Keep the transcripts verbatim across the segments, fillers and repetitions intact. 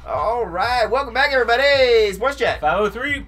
All right, welcome back, everybody. Sports Chat. five oh three.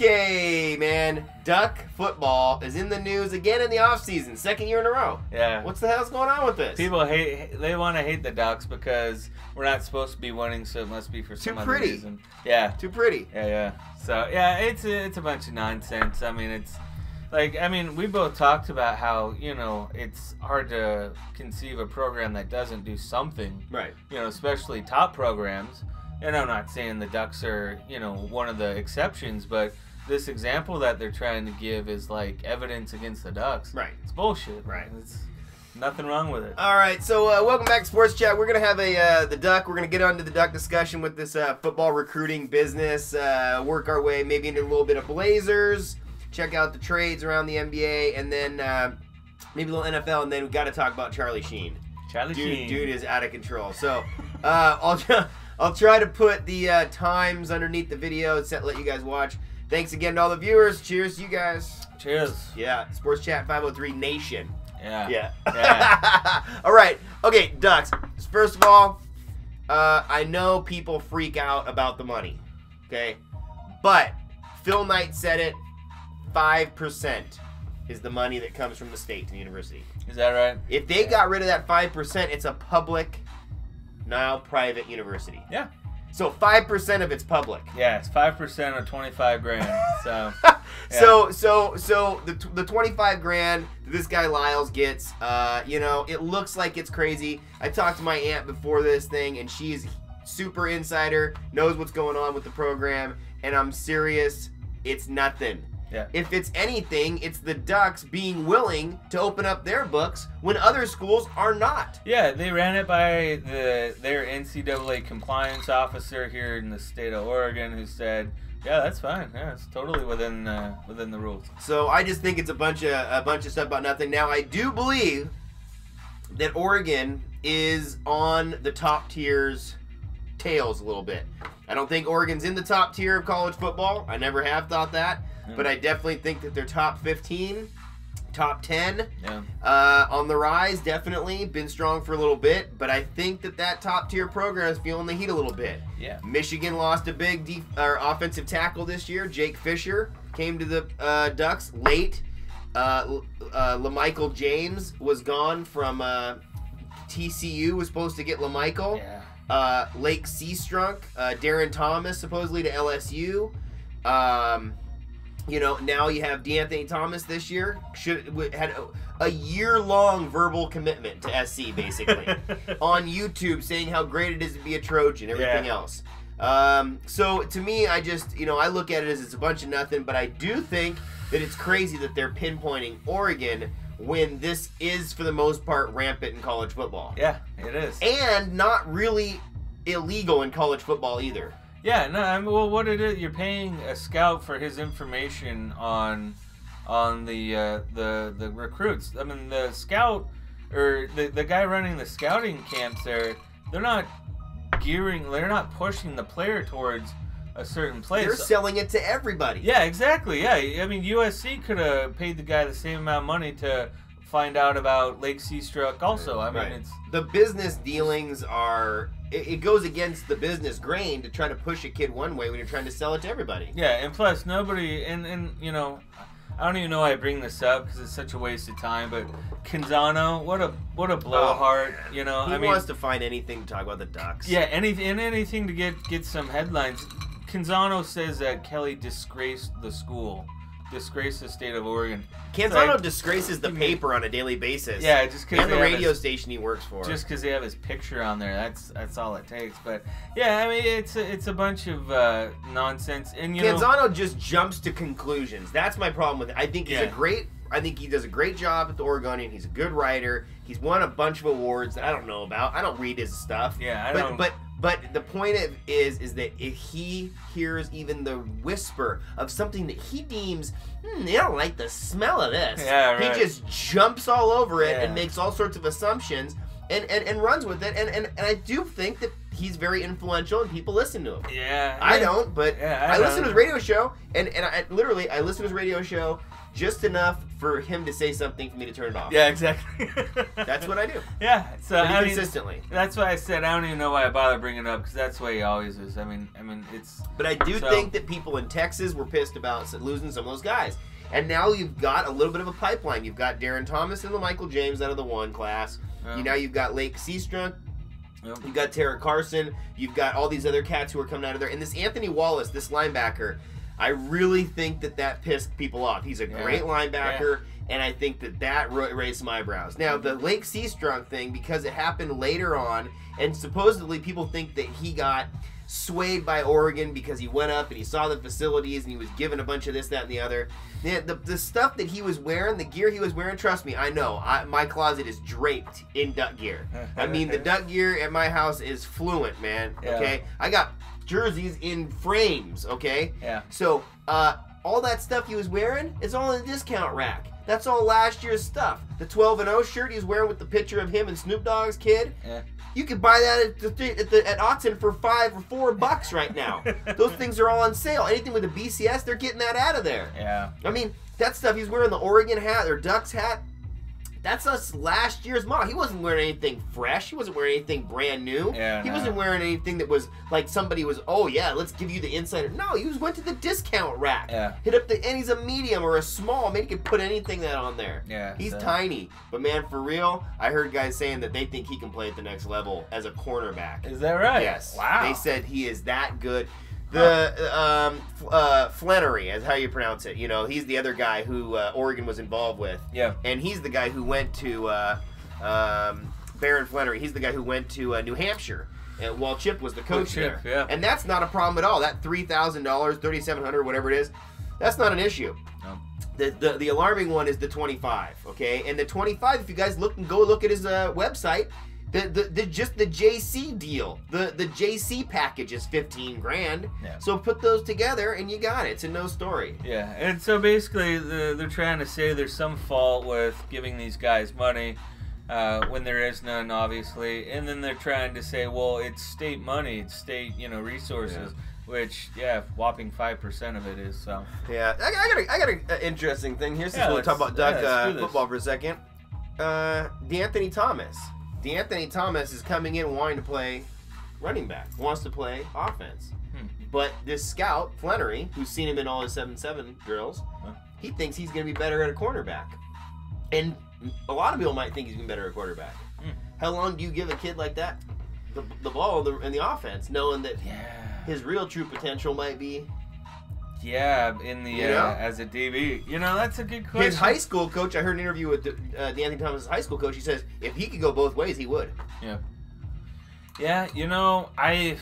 Okay, man. Duck football is in the news again in the offseason. Second year in a row. Yeah. What's the hell's going on with this? People hate. They want to hate the Ducks because we're not supposed to be winning, so it must be for some Too other pretty. reason. Yeah. Too pretty. Yeah, yeah. So yeah, it's a, it's a bunch of nonsense. I mean, it's like I mean, we both talked about how you know it's hard to conceive a program that doesn't do something. Right. You know, especially top programs. And I'm not saying the Ducks are, you know, one of the exceptions, but this example that they're trying to give is like evidence against the Ducks. Right. It's bullshit. Right. It's nothing wrong with it. All right, so uh, welcome back to Sports Chat. We're going to have a uh, the Duck. We're going to get onto the Duck discussion with this uh, football recruiting business, uh, work our way maybe into a little bit of Blazers, check out the trades around the N B A, and then uh, maybe a little N F L, and then we've got to talk about Charlie Sheen. Charlie dude, Sheen. Dude is out of control. So uh, I'll, I'll try to put the uh, times underneath the video and let you guys watch. Thanks again to all the viewers. Cheers to you guys. Cheers. Yeah, Sports Chat five oh three Nation. Yeah. Yeah. Yeah. All right. Okay, Ducks. First of all, uh, I know people freak out about the money. Okay? But Phil Knight said it, five percent is the money that comes from the state to the university. Is that right? If they yeah. got rid of that five percent, it's a public, now private university. Yeah. So five percent of it's public. Yeah, it's five percent or twenty-five grand. So, yeah. so, yeah. so, so the the twenty-five grand this guy Lyles gets, uh, you know, it looks like it's crazy. I talked to my aunt before this thing, and she's super insider, knows what's going on with the program, and I'm serious, it's nothing. Yeah. If it's anything, it's the Ducks being willing to open up their books when other schools are not. Yeah, they ran it by the their N C double A compliance officer here in the state of Oregon, who said, "Yeah, that's fine. Yeah, it's totally within uh, within the rules." So I just think it's a bunch of a bunch of stuff about nothing. Now I do believe that Oregon is on the top tier's tails a little bit. I don't think Oregon's in the top tier of college football. I never have thought that. But I definitely think that they're top fifteen, top ten, yeah. uh, on the rise, definitely. Been strong for a little bit, but I think that that top-tier program is feeling the heat a little bit. Yeah. Michigan lost a big def- or offensive tackle this year. Jake Fisher came to the uh, Ducks late. Uh, uh, LaMichael James was gone from uh, T C U, was supposed to get LaMichael. Yeah. Uh, Lake Seastrunk, uh, Darren Thomas supposedly to L S U. Um... You know, now you have DeAnthony Thomas this year. Should had a, a year-long verbal commitment to S C, basically, on YouTube, saying how great it is to be a Trojan, everything yeah. else. Um, so, to me, I just, you know, I look at it as it's a bunch of nothing, but I do think that it's crazy that they're pinpointing Oregon when this is, for the most part, rampant in college football. Yeah, it is. And not really illegal in college football either. Yeah, no, I mean, well, what it is, you're paying a scout for his information on on the uh, the the recruits. I mean, the scout or the the guy running the scouting camps there, they're not gearing, they're not pushing the player towards a certain place. They're selling it to everybody. Yeah, exactly. Yeah, I mean, U S C could have paid the guy the same amount of money to find out about Lake Seastruck also. I mean, right. it's the business dealings are. It, it goes against the business grain to try to push a kid one way when you're trying to sell it to everybody. Yeah, and plus nobody, and and you know, I don't even know why I bring this up because it's such a waste of time. But Canzano, what a what a blowhard. Oh, you know, he I mean, wants to find anything to talk about the Ducks. Yeah, anything and anything to get get some headlines. Canzano says that Kelly disgraced the school, disgraced the state of Oregon. Canzano like, disgraces the paper on a daily basis. Yeah, just because and the radio his, station he works for. Just because they have his picture on there, that's that's all it takes. But yeah, I mean, it's a, it's a bunch of uh, nonsense. And you Canzano know, just jumps to conclusions. That's my problem with it. I think he's yeah. a great. I think he does a great job at the Oregonian. He's a good writer. He's won a bunch of awards that I don't know about. I don't read his stuff. Yeah, I but, don't. But but the point of is is that if he hears even the whisper of something that he deems, hmm, they don't like the smell of this. Yeah, right. He just jumps all over it yeah. and makes all sorts of assumptions and, and, and runs with it. And, and, and I do think that he's very influential and people listen to him. Yeah. I don't, but yeah, I, I don't. listen to his radio show and, and I literally I listen to his radio show just enough for him to say something for me to turn it off. Yeah, exactly. That's what I do. Yeah, so Pretty I mean, consistently. That's why I said I don't even know why I bother bringing it up because that's the way he always is. I mean, I mean it's. But I do so, think that people in Texas were pissed about losing some of those guys, and now you've got a little bit of a pipeline. You've got Darren Thomas and the Michael James out of the one class. Yeah. You now you've got Lake Seastrunk. Yep. You've got Tara Carson. You've got all these other cats who are coming out of there, and this Anthony Wallace, this linebacker. I really think that that pissed people off. He's a Yeah. great linebacker. Yeah. And I think that that raised some eyebrows. Now, the Lake Seastrunk thing, because it happened later on, and supposedly people think that he got swayed by Oregon because he went up and he saw the facilities and he was given a bunch of this, that, and the other. The, the, the stuff that he was wearing, the gear he was wearing, trust me, I know. I, my closet is draped in duck gear. I mean, the duck gear at my house is fluent, man, Yeah. okay? I got jerseys in frames, okay? Yeah. So, uh, all that stuff he was wearing is all in the discount rack. That's all last year's stuff. The twelve and oh shirt he's wearing with the picture of him and Snoop Dogg's kid. Yeah. You could buy that at, the, at, the, at Autzen for five or four bucks right now. Those things are all on sale. Anything with a B C S, they're getting that out of there. Yeah. I mean, that stuff he's wearing, the Oregon hat or Ducks hat, that's us last year's model. He wasn't wearing anything fresh. He wasn't wearing anything brand new. Yeah, he no. wasn't wearing anything that was like somebody was, oh yeah, let's give you the insider. No, he was went to the discount rack. Yeah. Hit up the, and he's a medium or a small. Maybe he could put anything that on there. Yeah, He's so- tiny. But man, for real, I heard guys saying that they think he can play at the next level as a cornerback. Is that right? Yes. Wow. They said he is that good. The um, F- uh, Flenory is how you pronounce it. You know, he's the other guy who uh, Oregon was involved with. Yeah. And he's the guy who went to uh, um, Baron Flenory. He's the guy who went to uh, New Hampshire. And while Chip was the coach Chip, there. yeah. And that's not a problem at all. That three thousand dollars, thirty-seven hundred dollars, whatever it is, that's not an issue. No. The, the the alarming one is the twenty-five, okay? And the twenty-five, if you guys look and go look at his uh, website, the, the the just the J C deal, the the J C package is fifteen grand. Yeah. So put those together and you got it. It's a no story. Yeah, and so basically the, they're trying to say there's some fault with giving these guys money uh, when there is none, obviously, and then they're trying to say, well, it's state money, it's state, you know, resources, which, yeah, whopping five percent of it is. So Yeah, I, I got a, I got an interesting thing here. Since Yeah, we'll talk let's- about Duck yeah, let's uh, do this. football for a second. Uh, DeAnthony Thomas. DeAnthony Thomas is coming in wanting to play running back, wants to play offense. Hmm. But this scout, Flenory, who's seen him in all his seven seven drills, Huh. he thinks he's going to be better at a cornerback. And a lot of people might think he's going to be better at a quarterback. Hmm. How long do you give a kid like that the, the ball the, in the offense, knowing that yeah, his real true potential might be yeah, in the You uh, know? as a D B, you know, that's a good question. his high school coach? I heard an interview with uh, DeAnthony Thomas' high school coach. He says if he could go both ways, he would. Yeah. Yeah, you know, I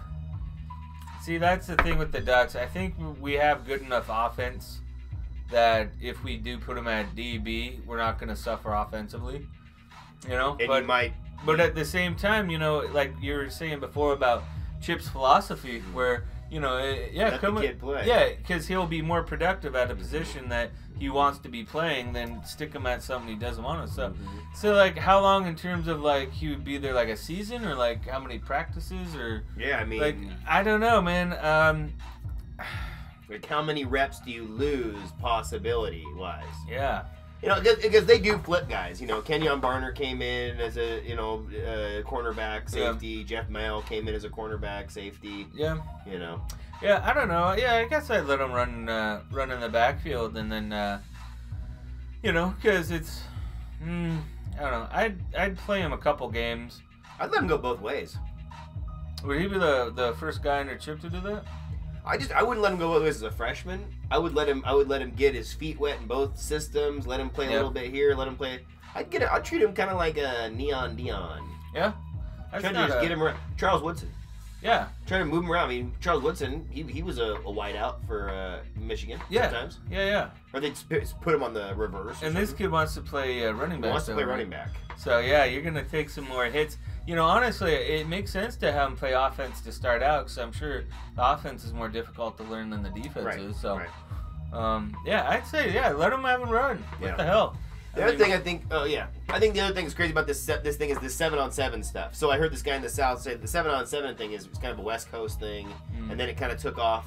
see that's the thing with the Ducks. I think we have good enough offense that if we do put them at D B, we're not going to suffer offensively. You know, And but you might. but at the same time, you know, like you were saying before about Chip's philosophy, where you know, eh, yeah, Let come the in- kid play. yeah, because he'll be more productive at a position that he wants to be playing than stick him at something he doesn't want to. So, Mhm. so like, how long in terms of like he would be there, like a season, or like how many practices, or Yeah, I mean, like I don't know, man. Um, like how many reps do you lose possibility wise? yeah, You know, because- because they do flip guys. You know, Kenyon Barner came in as a you know uh, cornerback safety. Jeff Mail came in as a cornerback safety. yeah, You know, yeah. I don't know. Yeah, I guess I'd let him run, uh, run in the backfield, and then, uh, you know, because it's, mm, I don't know. I'd I'd play him a couple games. I'd let him go both ways. Would he be the the first guy under Chip to do that? I just I wouldn't let him go both ways as a freshman. I would let him I would let him get his feet wet in both systems. Let him play a Yep. little bit here. Let him play. I'd get it. I'd treat him kind of like a Neon Dion. Yeah, that's Trying to not just a- get him around. Charles Woodson. Yeah, Trying to move him around. I mean, Charles Woodson, he, he was a, a wideout for uh, Michigan yeah, sometimes. yeah, yeah. Or they'd sp- put him on the reverse. or And this something. kid wants to play uh, running He back. wants to so- play running back. So yeah, you're gonna take some more hits. You know, honestly, it makes sense to have him play offense to start out, because I'm sure the offense is more difficult to learn than the defense Right. is. So, right. um, yeah, I'd say yeah, let him have him run. What Yeah. the hell? The I other mean, thing I think, oh yeah, I think the other thing that's crazy about this set, this thing is the seven on seven stuff. So I heard this guy in the South say the seven on seven thing is, is kind of a West Coast thing, Mm. and then it kind of took off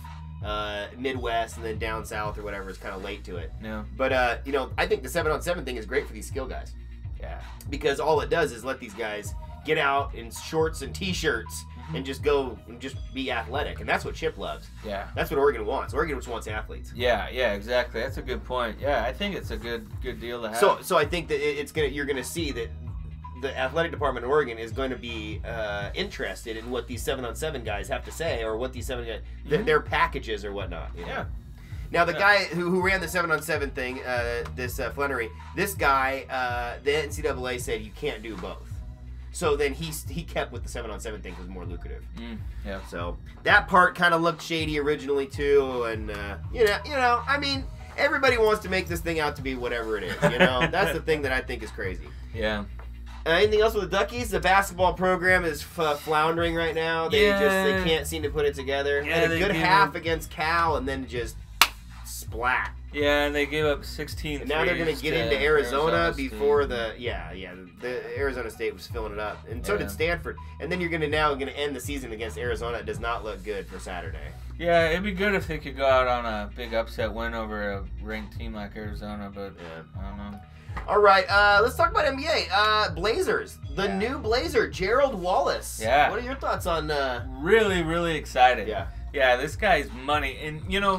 uh, Midwest and then down south or whatever is kind of late to it. Yeah. But uh, you know, I think the seven on seven thing is great for these skill guys. Yeah. Because all it does is let these guys get out in shorts and t-shirts and just go and just be athletic, and that's what Chip loves. Yeah. That's what Oregon wants. Oregon just wants athletes. Yeah, yeah, exactly. That's a good point. Yeah, I think it's a good good deal to have. So, so I think that it- it's gonna you're gonna see that the athletic department in Oregon is going to be uh, interested in what these seven on seven guys have to say, or what these seven guys, th- Mhm. their packages or whatnot. You know? Yeah. Now the Yeah. guy who, who ran the seven on seven thing, uh, this uh, Flenory, this guy, uh, the N C double A said you can't do both. So then he he kept with the seven on seven thing because it was more lucrative. Mm, yeah. So that part kind of looked shady originally too, and uh, you know, you know, I mean, everybody wants to make this thing out to be whatever it is. You know, that's the thing that I think is crazy. Yeah. Uh, anything else with the Duckies? The basketball program is f- floundering right now. They Yeah. just they can't seem to put it together. Yeah, Had a they good gave half up- against Cal, and then just splat. Yeah, and they gave up sixteen. And now they're going to threes get into Arizona, Arizona before State. the yeah yeah the Arizona State was filling it up, and so Yeah. did Stanford. And then you're going to now going to end the season against Arizona. It does not look good for Saturday. Yeah, it'd be good if they could go out on a big upset win over a ranked team like Arizona, but Yeah. I don't know. All right, uh, let's talk about N B A. Uh, Blazers, the Yeah. new Blazer, Gerald Wallace. Yeah. What are your thoughts on? Uh, Really, really excited. yeah. Yeah, this guy's money. And, you know,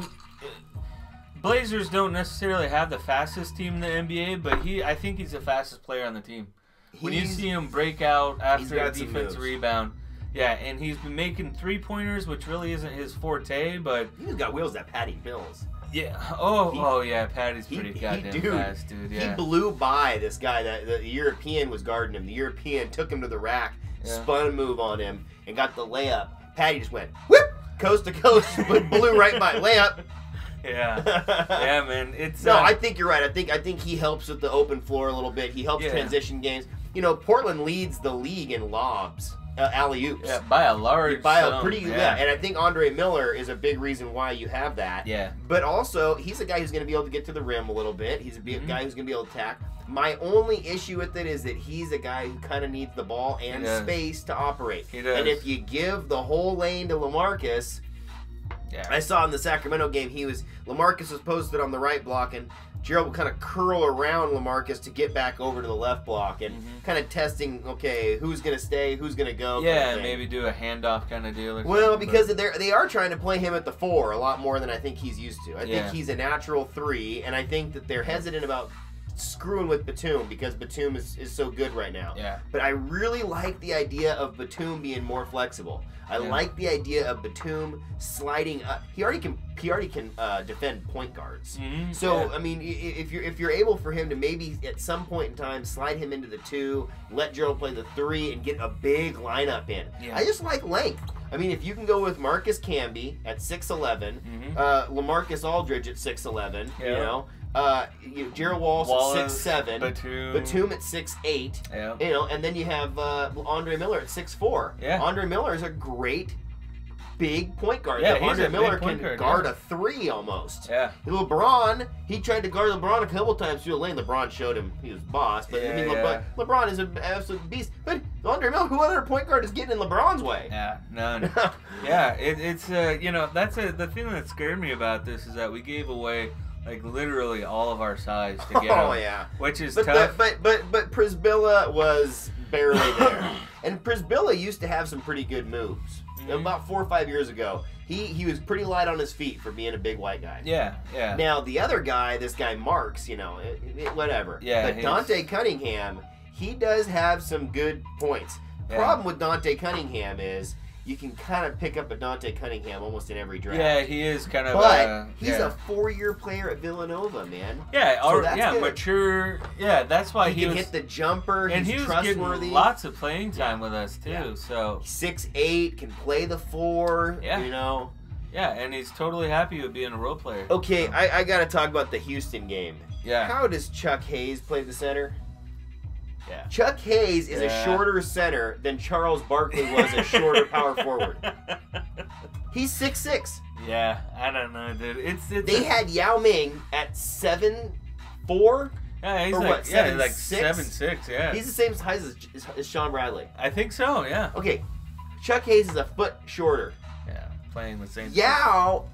Blazers don't necessarily have the fastest team in the N B A, but he, I think he's the fastest player on the team. When you He's- see him break out after a got some defense moves. rebound, yeah, and he's been making three-pointers, which really isn't his forte, but He's got wheels that Patty Mills. yeah. Oh, He- oh yeah, Patty's he- pretty he- goddamn dude, fast, dude. He Yeah. blew by this guy that the European was guarding him. The European took him to the rack, Yeah. spun a move on him, and got the layup. Patty just went whoop, coast to coast, but blew right by layup. Yeah. Yeah, man. It's No, uh, I think you're right. I think I think he helps with the open floor a little bit. He helps Yeah. transition games. You know, Portland leads the league in lobs, uh, alley oops. yeah, by a large By a sum, pretty yeah. yeah. And I think Andre Miller is a big reason why you have that. Yeah. But also, he's a guy who's going to be able to get to the rim a little bit. He's a big Mhm. guy who's going to be able to attack. My only issue with it is that he's a guy who kind of needs the ball and does. space to operate. He does. And if you give the whole lane to LaMarcus, Yeah. I saw in the Sacramento game, he was LaMarcus was posted on the right block, and Gerald would kind of curl around LaMarcus to get back over to the left block, and Mhm. kind of testing, okay, who's going to stay, who's going to go. kind of Yeah, thing. maybe do a handoff kind of deal or Well, something, because but- they're, they are trying to play him at the four a lot more than I think he's used to. I Yeah. think he's a natural three, and I think that they're hesitant about screwing with Batum because Batum is, is so good right now. Yeah. But I really like the idea of Batum being more flexible. I Yeah. like the idea of Batum sliding up. He already can. He already can uh, defend point guards. Mhm, So yeah. I mean, i- if you're if you're able for him to maybe at some point in time slide him into the two, let Gerald play the three, and get a big lineup in. Yeah. I just like length. I mean, if you can go with Marcus Camby at six eleven, Mhm. uh, LaMarcus Aldridge at six eleven, you Yeah. know, uh, you know, Gerald Wallace, Wallace, at six seven, Batum. Batum at six eight, Yeah. you know, and then you have uh, Andre Miller at six four. Yeah. Andre Miller is a great big point guard. Yeah, That he's Andre a big Miller point can guard, guard yeah. a three almost. Yeah. LeBron, he tried to guard LeBron a couple times through the lane. LeBron showed him he was boss, but I Yeah, mean, yeah. LeBron, LeBron is an absolute beast. But Andre Miller, who other point guard is getting in LeBron's way? Yeah, none. yeah, it, it's uh, you know, that's a, the thing that scared me about this is that we gave away like literally all of our size to get Oh him, yeah. which is But, the, tough. but but but Prisbilla was barely there, and Prisbilla used to have some pretty good moves. Mhm. About four or five years ago, he he was pretty light on his feet for being a big white guy. yeah, yeah. Now the other guy, this guy Marks, you know, it, it, whatever. Yeah, But he's- Dante Cunningham, he does have some good points. Yeah. Problem with Dante Cunningham is you can kind of pick up a Dante Cunningham almost in every draft. Yeah, he is kind of. But uh, he's yeah. a four-year player at Villanova, man. yeah, so or, that's yeah, good. mature. Yeah, that's why He, he, can was. hit the jumper. and he's he was trustworthy. getting lots of playing time with us too. Yeah. So six eight, can play the four. Yeah. You know. yeah, and he's totally happy with being a role player. Okay, So, I, I got to talk about the Houston game. yeah, How does Chuck Hayes play the center? yeah. Chuck Hayes is Yeah. a shorter center than Charles Barkley was a shorter power forward. He's six six. Yeah, I don't know, dude. It's it's. They a- had Yao Ming at seven four. Yeah, he's or like what, yeah, seven, like six? seven six. Yeah, He's the same size as, as, as Sean Bradley. I think so. Yeah, Okay, Chuck Hayes is a foot shorter. yeah, playing the same. Yao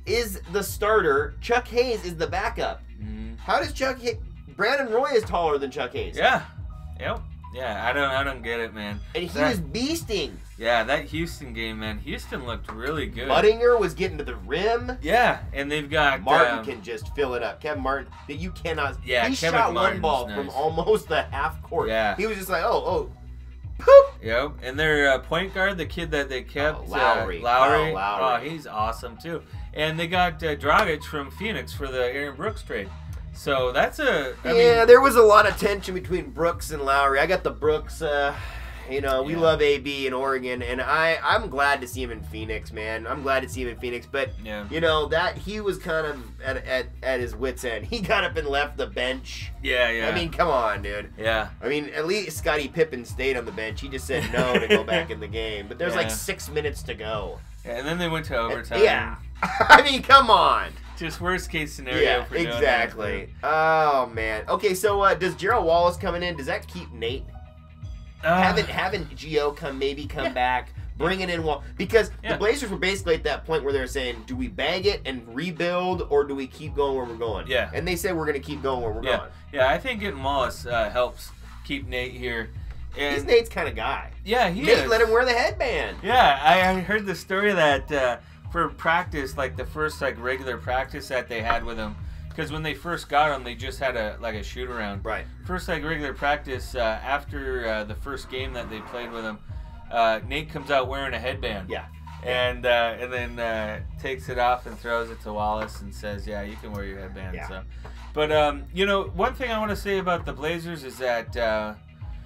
is the starter. Chuck Hayes is the backup. Mm-hmm. How does Chuck Hayes... Brandon Roy is taller than Chuck Hayes. Yeah. Yep. Yeah, I don't I don't get it, man. And he that, was beasting. Yeah, that Houston game, man. Houston looked really good. Muttinger was getting to the rim. Yeah, and they've got... Martin um, can just fill it up. Kevin Martin, that you cannot... Yeah, he Kevin shot Martin's one ball nice. from almost the half court. Yeah. He was just like, oh, oh, poop. Yep, and their uh, point guard, the kid that they kept, Oh, Lowry. Uh, Lowry. Oh, Lowry. Oh, he's awesome, too. And they got uh, Dragic from Phoenix for the Aaron Brooks trade. So that's a... I yeah, mean, there was a lot of tension between Brooks and Lowry. I got the Brooks... Uh, You know, we Yeah. love A B in Oregon, and I, I'm glad to see him in Phoenix, man. I'm glad to see him in Phoenix, but, Yeah. you know, that he was kind of at, at, at his wit's end. He got up and left the bench. Yeah, yeah. I mean, come on, dude. Yeah. I mean, at least Scottie Pippen stayed on the bench. He just said no to go back in the game. But there's Yeah. like six minutes to go. Yeah, and then they went to overtime. Yeah. I mean, come on. Just worst case scenario Yeah, for doing exactly. Oh, man. Okay, so uh, does Gerald Wallace coming in, does that keep Nate? that. Uh, Having having Gio come maybe come Yeah. back, bringing in Wall because Yeah. the Blazers were basically at that point where they're saying, do we bag it and rebuild or do we keep going where we're going? Yeah. And they said we're going to keep going where we're yeah. going. Yeah, I think getting Wallace uh, helps keep Nate here. And He's Nate's kind of guy. yeah, he Nate is. let him wear the headband. Yeah, I, I heard the story that uh, for practice, like the first like regular practice that they had with him, because when they first got him, they just had a like a shoot around. Right. First like regular practice uh, after uh, the first game that they played with him, uh, Nate comes out wearing a headband. Yeah. And uh, and then uh, takes it off and throws it to Wallace and says, "Yeah, you can wear your headband." Yeah. So, but um, you know, one thing I want to say about the Blazers is that uh,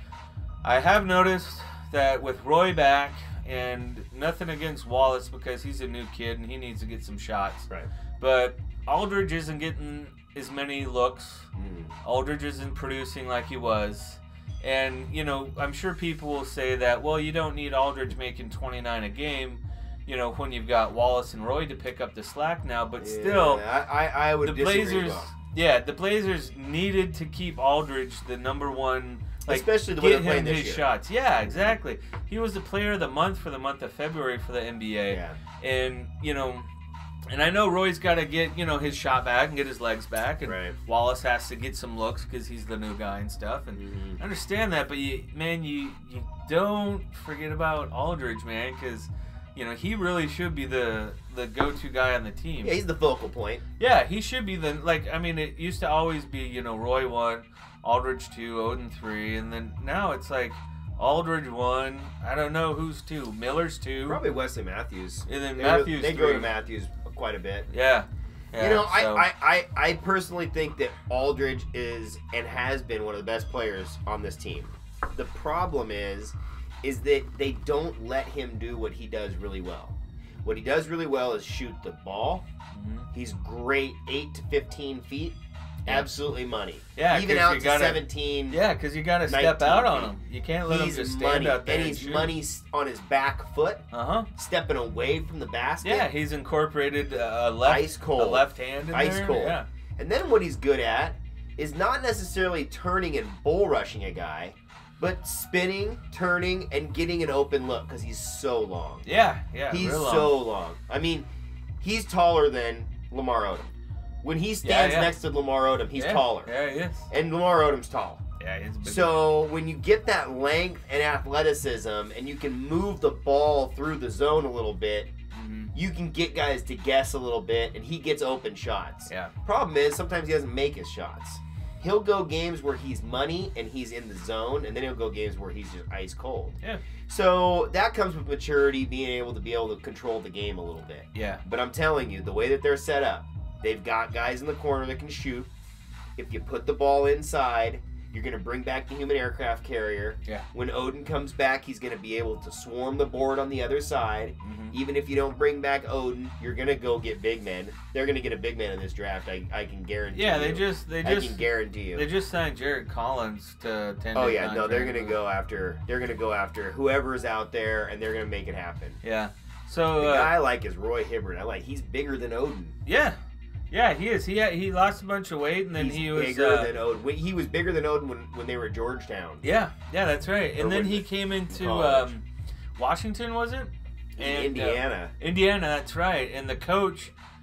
I have noticed that with Roy back, and nothing against Wallace because he's a new kid and he needs to get some shots. Right. But Aldridge isn't getting as many looks. Mm. Aldridge isn't producing like he was. And, you know, I'm sure people will say that, well, you don't need Aldridge making twenty-nine a game, you know, when you've got Wallace and Roy to pick up the slack now. But Yeah, still, I, I, I would the disagree, Blazers, though. yeah, the Blazers needed to keep Aldridge the number one. Like, Especially the way get they're playing him this his year. shots. Yeah, exactly. He was the player of the month for the month of February for the N B A. Yeah. And, you know, and I know Roy's got to get, you know, his shot back and get his legs back. And Right. Wallace has to get some looks because he's the new guy and stuff. And Mhm. I understand that, but, you, man, you, you don't forget about Aldridge, man, because, you know, he really should be the, the go-to guy on the team. Yeah, he's the focal point. Yeah, he should be the, like, I mean, it used to always be, you know, Roy one, Aldridge two, Oden three, and then now it's like Aldridge one, I don't know who's two, Miller's two. Probably Wesley Matthews. And then they Matthews They go three. to Matthews quite a bit. Yeah. yeah you know, so, I, I, I, I personally think that Aldridge is and has been one of the best players on this team. The problem is, is that they don't let him do what he does really well. What he does really well is shoot the ball. Mhm. He's great eight to fifteen feet. Yeah. Absolutely money. Yeah, Even 'cause out you to gotta- seventeen. Yeah, because you got to step nineteen out on feet. him. You can't let him He's just stand money, out there and and he's shoot. money on his back foot, Uh-huh. stepping away from the basket. Yeah, he's incorporated a left, Ice cold. a left hand in Ice there. cold. Yeah. And then what he's good at is not necessarily turning and bull rushing a guy, but spinning, turning, and getting an open look because he's so long. Yeah, yeah. he's real long. so long. I mean, he's taller than Lamar Odom. When he stands yeah. next to Lamar Odom, he's yeah. taller. Yeah, he is. And Lamar Odom's tall. Yeah, he's big. So when you get that length and athleticism and you can move the ball through the zone a little bit, Mhm. you can get guys to guess a little bit and he gets open shots. Yeah. Problem is sometimes he doesn't make his shots. He'll go games where he's money and he's in the zone, and then he'll go games where he's just ice cold. Yeah. So that comes with maturity, being able to be able to control the game a little bit. Yeah. But I'm telling you, the way that they're set up, they've got guys in the corner that can shoot. If you put the ball inside, you're going to bring back the human aircraft carrier. Yeah. When Odin comes back, he's going to be able to swarm the board on the other side. Mhm. Even if you don't bring back Odin, you're going to go get big men. They're going to get a big man in this draft, I, I can guarantee Yeah, you. they just they I just can guarantee you. they just signed Jarrett Collins to ten. Oh yeah, no, they're gonna go after. They're gonna go after whoever's out there, and they're gonna make it happen. Yeah. So The uh, guy I like is Roy Hibbert. I like. He's bigger than Odin. yeah, yeah, he is. He had, he lost a bunch of weight, and then He's he was bigger uh, than Odin. When- He was bigger than Odin when, when they were at Georgetown. yeah, yeah, that's right. Or And then when- he came into college. um, Washington, was it? In And, uh, Indiana. Indiana, that's right. And the coach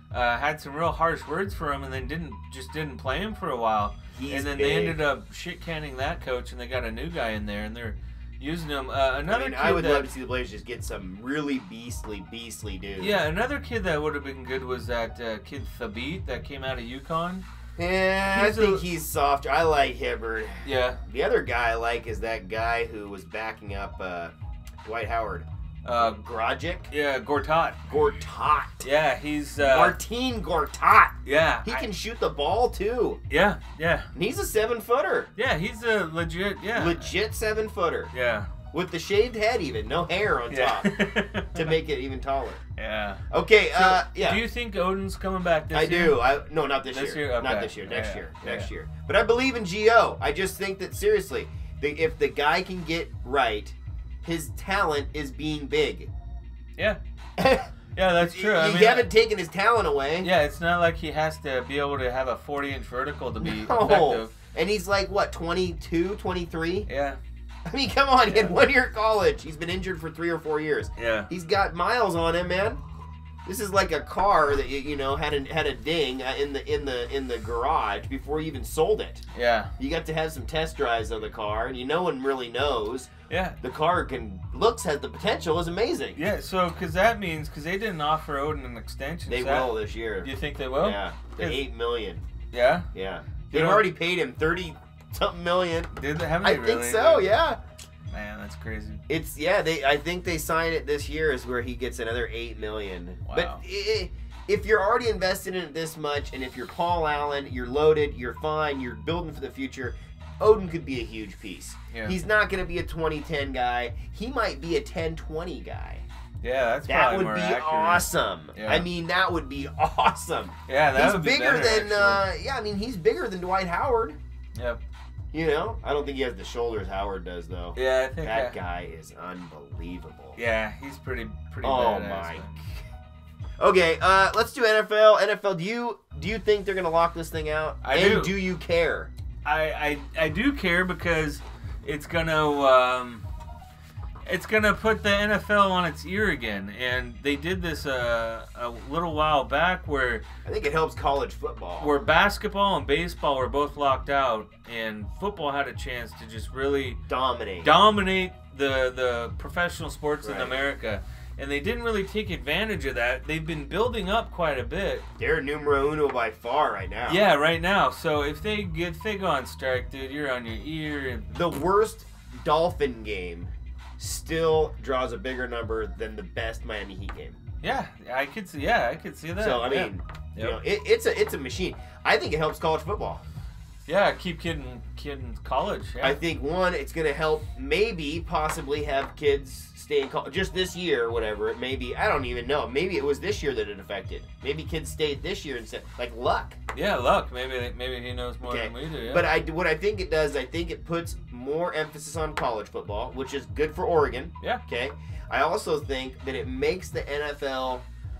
uh, had some real harsh words for him, and then didn't just didn't play him for a while. He's and then big. they ended up shit canning that coach, and they got a new guy in there, and they're using him. Uh, another I mean, kid I would that, love to see the Blazers just get some really beastly, beastly dudes. Yeah, another kid that would have been good was that uh, kid Thabit that came out of UConn. Yeah, I He's think a- he's soft. I like Hibbert. Yeah. The other guy I like is that guy who was backing up uh, Dwight Howard. Uh, Grodzic? yeah, Gortat. Gortat. Yeah, he's. Uh, Martin Gortat. yeah. He I- can shoot the ball, too. yeah, yeah. And he's a seven-footer. Yeah, he's a legit. Yeah. Legit seven-footer. Yeah. With the shaved head even. No hair on Yeah. top to make it even taller. yeah. Okay, So, uh, yeah. Do you think Odin's coming back this I year? do. I no, not this, This year. year? Not Okay. this year. Next Yeah, year. yeah. Next year. But I believe in G O. I just think that seriously, the, if the guy can get right, his talent is being big. Yeah. Yeah, that's true. I you mean, haven't taken his talent away. Yeah, it's not like he has to be able to have a forty-inch vertical to be No. effective. And he's like, what, twenty-two, twenty-three? Yeah. I mean, come on. He Yeah. had one year of college. He's been injured for three or four years. Yeah. He's got miles on him, man. This is like a car that you, you know had a, had a ding uh, in the in the in the garage before you even sold it. Yeah. You got to have some test drives of the car, and you no one really knows. Yeah. The car can looks has the potential is amazing. Yeah, so, because that means, because they didn't offer Odin an extension. They so that- will this year. Do you think they will? Yeah, the Is- eight million. Yeah? Yeah, You they've know- already paid him thirty something million. Did they, haven't I they think really? so. Yeah, Man, that's crazy. it's yeah. They I think they sign it this year is where he gets another eight million. Wow. But i if you're already invested in it this much, and if you're Paul Allen, you're loaded, you're fine, you're building for the future. Odin could be a huge piece. Yeah. He's not going to be a twenty ten guy. He might be a ten twenty guy. Yeah, that's That probably would more be accurate. awesome. Yeah. I mean, that would be awesome. Yeah, that he's would be bigger better, than, actually. uh, yeah, I mean, he's bigger than Dwight Howard. Yep. You know? I don't think he has the shoulders Howard does, though. Yeah, I think That I- guy is unbelievable. Yeah, he's pretty pretty Oh, badass. my. man. Okay, uh, let's do N F L. N F L, do you do you think they're going to lock this thing out? I and do. do you care? I, I I do care because it's gonna um, it's gonna put the N F L on its ear again, and they did this uh, a little while back where I think it helps college football. where basketball and baseball were both locked out, and football had a chance to just really Dominate. dominate the the professional sports in Right. America. And they didn't really take advantage of that. They've been building up quite a bit. They're numero uno by far right now. Yeah, right now. So if they get if they go on strike, dude, you're on your ear. And The worst Dolphin game still draws a bigger number than the best Miami Heat game. yeah, I could see. Yeah, I could see that. So I yeah. mean, you Yep. know, it, it's a it's a machine. I think it helps college football. yeah, keep kidding, kidding college. Yeah. I think one, it's going to help maybe possibly have kids stay in college just this year or whatever. It may be. I don't even know. Maybe it was this year that it affected. Maybe kids stayed this year instead. Like luck. yeah, luck. Maybe maybe he knows more Okay. than we do. Yeah. But I what I think it does, I think it puts more emphasis on college football, which is good for Oregon. yeah, Okay. I also think that it makes the N F L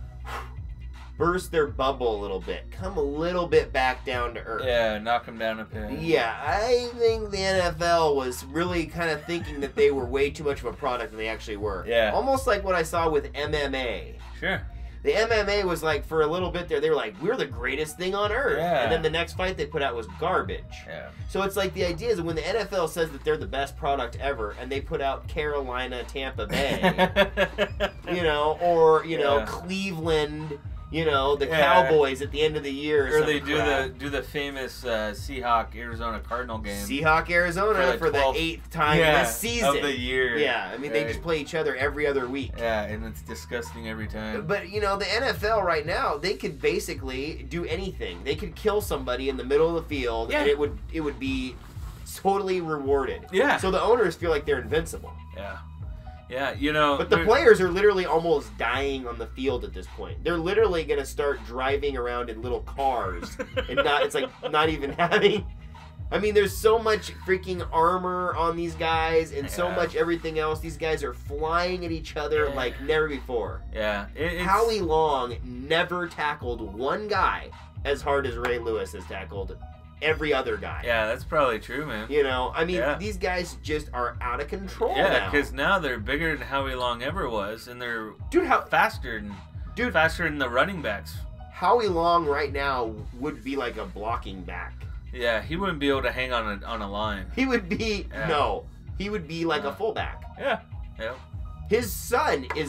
burst their bubble a little bit, come a little bit back down to earth. yeah, knock him down a pin. Yeah, I think the N F L was really kind of thinking that they were way too much of a product than they actually were. Yeah. Almost like what I saw with M M A. Sure. The M M A was like, for a little bit there, they were like, we're the greatest thing on earth. Yeah. And then the next fight they put out was garbage. Yeah. So it's like the idea is that when the N F L says that they're the best product ever, and they put out Carolina, Tampa Bay, you know, or, you know, Yeah. Cleveland, you know, the Yeah. Cowboys at the end of the year. Or, Or they some do crap. the do the famous uh, Seahawk Arizona Cardinal game. Seahawk, Arizona For for, the the twelfth eighth time yeah, this season. of the year. Yeah, I mean, they Right. just play each other every other week. Yeah, and it's disgusting every time. But, you know, the N F L right now, they could basically do anything. They could kill somebody in the middle of the field, Yeah. and it would it would be totally rewarded. Yeah. So the owners feel like they're invincible. Yeah. Yeah, you know. But the there- players are literally almost dying on the field at this point. They're literally going to start driving around in little cars and not it's like not even having I mean, there's so much freaking armor on these guys and so Yeah. much everything else. These guys are flying at each other Yeah. like never before. Yeah. It, it's, Howie Long never tackled one guy as hard as Ray Lewis has tackled every other guy. Yeah, that's probably true, man. You know, I mean, Yeah. these guys just are out of control Yeah, now. because now they're bigger than Howie Long ever was, and they're Dude, how faster than Dude. faster than the running backs. Howie Long right now would be like a blocking back. Yeah, he wouldn't be able to hang on a on a line. He would be yeah. no. He would be like uh, a fullback. Yeah. Yeah. His son is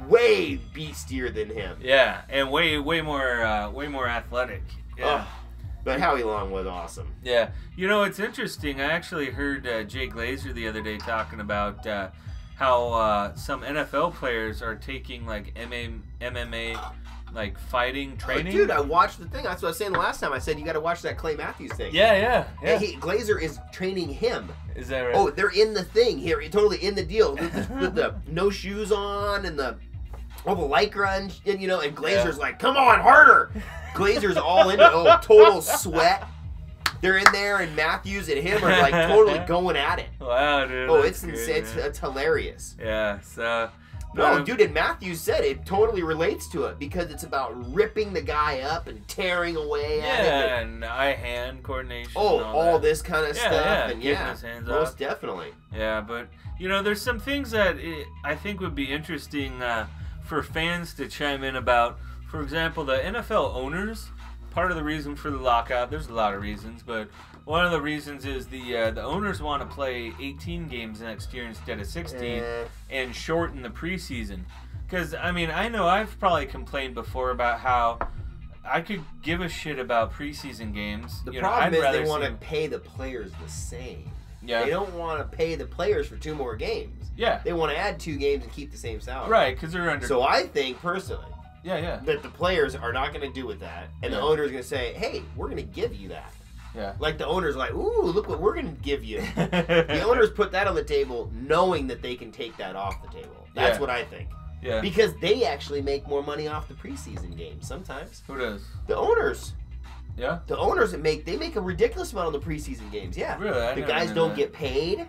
way beastier than him. Yeah, and way way more uh, way more athletic. Yeah. Oh, but Howie Long was awesome. Yeah. You know, it's interesting. I actually heard uh, Jay Glazer the other day talking about uh, how uh, some N F L players are taking like M M A like fighting training. Oh, dude, I watched the thing. That's what I was saying the last time. I said you got to watch that Clay Matthews thing. Yeah, yeah, yeah. He, Glazer is training him. Is that right? Oh, they're in the thing here, totally in the deal. With the, with the no shoes on and the all the lycra and, and you know, and Glazer's yeah. like, come on, harder. Glazer's all into oh, total sweat. They're in there, and Matthews and him are like totally going at it. Wow, dude. Oh, it's good, insane. It's, it's hilarious. Yeah. So. No, dude, and Matthews said it totally relates to it because it's about ripping the guy up and tearing away yeah, at him. Yeah, and eye-hand coordination. Oh, and all, all that. this kind of yeah, stuff. Yeah, and yeah, his hands most off. definitely. Yeah, but, you know, there's some things that it, I think would be interesting uh, for fans to chime in about. For example, the N F L owners, part of the reason for the lockout, there's a lot of reasons, but one of the reasons is the uh, the owners want to play eighteen games next year instead of sixteen uh, and shorten the preseason. Because, I mean, I know I've probably complained before about how I could give a shit about preseason games. The you problem know, is they see... want to pay the players the same. Yeah. They don't want to pay the players for two more games. Yeah. They want to add two games and keep the same salary. Right, because they're under... So I think, personally, yeah, yeah. that the players are not going to do with that, and yeah. the owner's going to say, hey, we're going to give you that. Yeah. Like the owner's like, ooh, look what we're going to give you. The owners put that on the table knowing that they can take that off the table. That's yeah. what I think. Yeah. Because they actually make more money off the preseason games sometimes. Who does? The owners. Yeah. The owners that make they make a ridiculous amount on the preseason games. Yeah. Really? I the never guys knew don't that. get paid.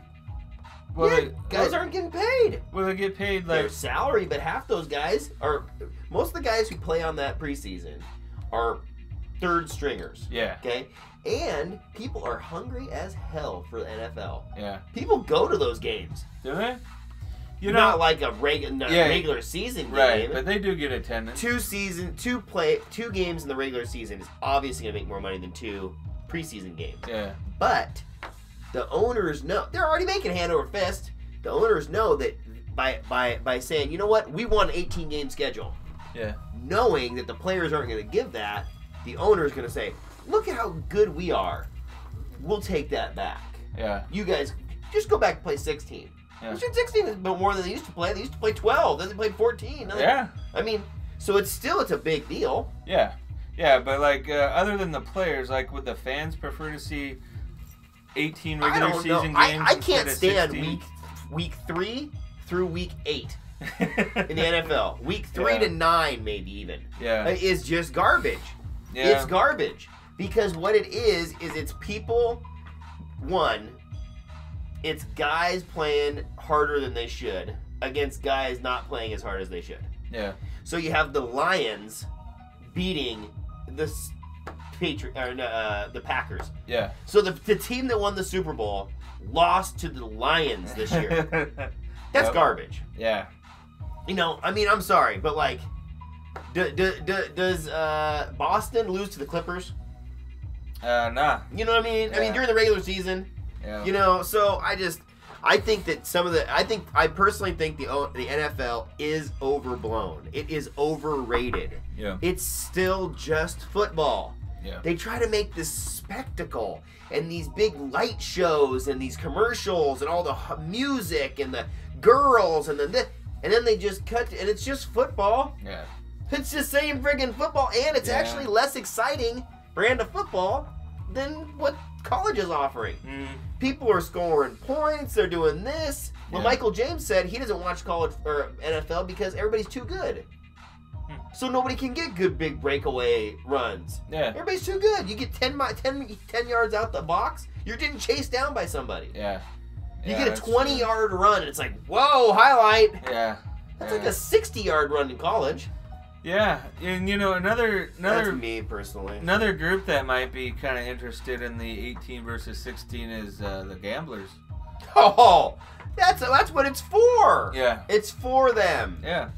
Well, yeah, they, guys well, aren't getting paid. Well, they get paid like Their salary, but half those guys are most of the guys who play on that preseason are third stringers. Yeah. Okay. And people are hungry as hell for the N F L. Yeah. People go to those games. Do they? You know, not like a regular yeah, regular season game. Right, but they do get attendance. Two season, two play, two games in the regular season is obviously gonna make more money than two preseason games. Yeah. But the owners know they're already making hand over fist. The owners know that by by by saying, you know what, we want an eighteen game schedule. Yeah. Knowing that the players aren't gonna give that, the owner is gonna say, look at how good we are. We'll take that back. Yeah. You guys just go back and play sixteen. Yeah. sixteen is more than they used to play. They used to play twelve. Then they played fourteen. Yeah. I mean, so it's still it's a big deal. Yeah. Yeah, but like uh, other than the players, like would the fans prefer to see eighteen regular I don't season know. games? I, I can't stand sixteen? week week three through week eight in the N F L. Week three yeah. to nine, maybe even. Yeah. Is just garbage. Yeah. It's garbage because what it is is it's people. One. It's guys playing harder than they should against guys not playing as hard as they should. Yeah. So you have the Lions beating the Patri- or, uh, the Packers. Yeah. So the, the team that won the Super Bowl lost to the Lions this year. That's yep. garbage. Yeah. You know, I mean, I'm sorry, but like, do, do, do, does uh, Boston lose to the Clippers? Uh, nah. You know what I mean? Yeah. I mean, during the regular season. Yeah. You know, so I just, I think that some of the, I think, I personally think the the N F L is overblown. It is overrated. Yeah. It's still just football. Yeah. They try to make this spectacle and these big light shows and these commercials and all the h- music and the girls and the, and then they just cut, and it's just football. Yeah. It's just same friggin' football, and it's Yeah. actually less exciting brand of football than what college is offering. Mm. People are scoring points. They're doing this. Well, Yeah. Michael James said he doesn't watch college or N F L because everybody's too good. Hmm. So nobody can get good big breakaway runs. Yeah. Everybody's too good. You get ten, mi- ten, ten yards out the box, you're getting chased down by somebody. Yeah. You Yeah, get a that's twenty true. yard run, and it's like, whoa, highlight. Yeah. That's yeah. like a sixty yard run in college. Yeah, and you know another another That's me personally. another group that might be kind of interested in the eighteen versus sixteen is uh, the gamblers. Oh, that's that's what it's for. Yeah. It's for them. Yeah.